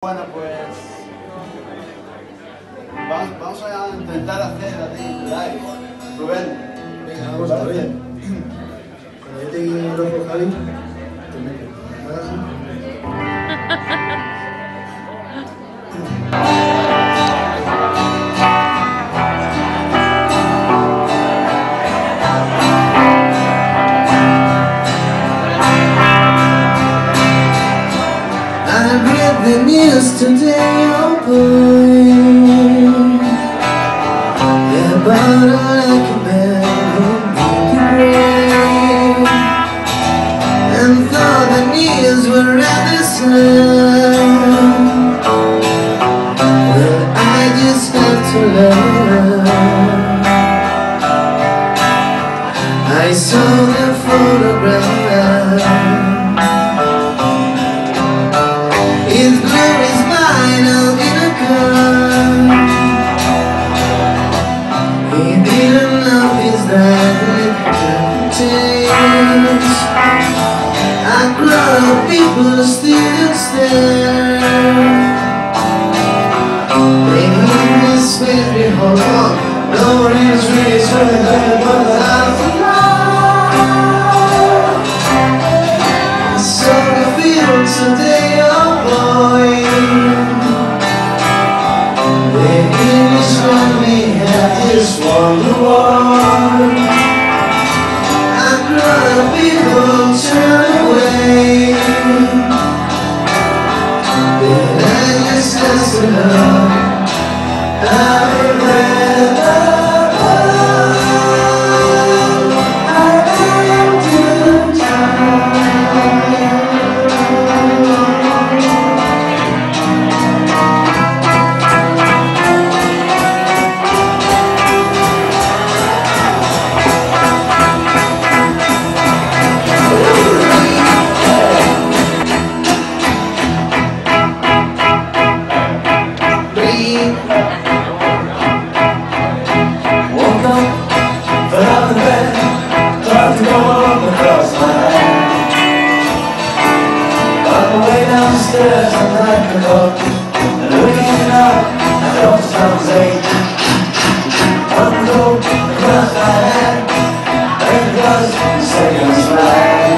Bueno, pues vamos a intentar hacer así live. Rubén, venga, vamos a ver. Cuando yo te guíe el ojo, Javi, te metes. I read the news today, oh boy, about a lucky man who beat the grave, and thought the news were rather sad. Well, I just have to learn. I saw the photograph. His glory's mine out in a car. He didn't notice that it changed. A crowd of people stood and stared. They knew his face behold. No one is really sure that it was out of love. I saw the field today, oh boy. The English army had just won the war. A crowd of people turned away. Then I just asked to love. I read the love I am to die. Woke up, fell out of bed, tried to go up across my head. On the way downstairs, I drank a cup, and looking up, I felt the sun say, one go across my head, and it was the second slide.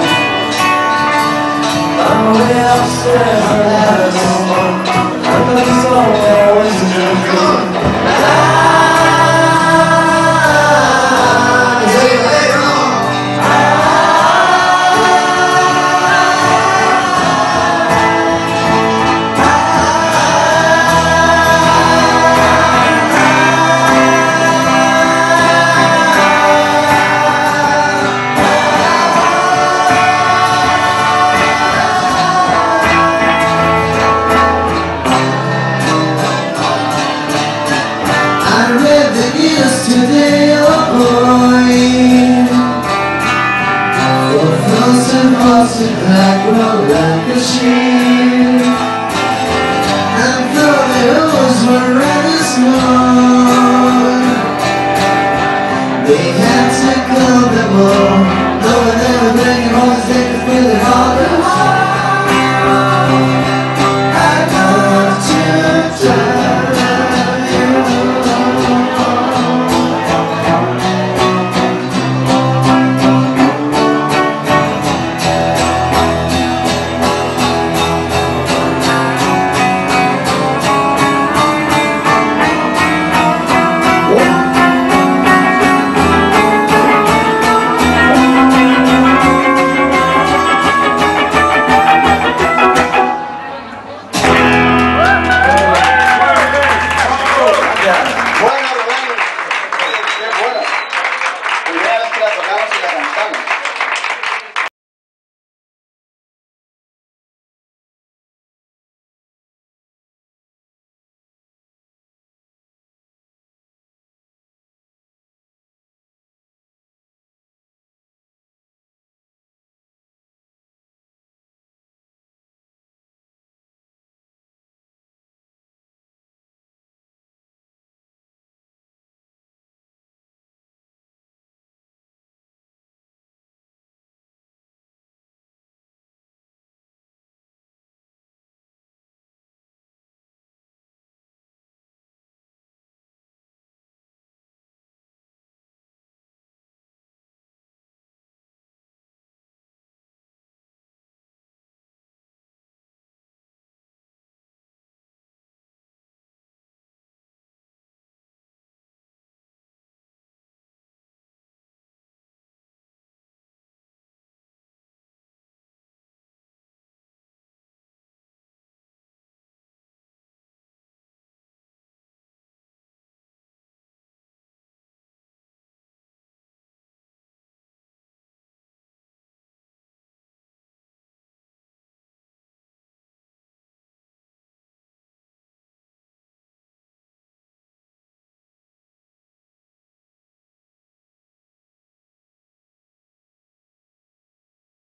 On the way upstairs, I had a smoke, and the smoke there was a joke. Today, oh boy, for frosted black roll like a sheet, and though the hills were rather small,